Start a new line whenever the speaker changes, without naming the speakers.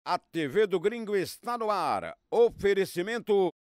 A TV do Gringo está no ar. Oferecimento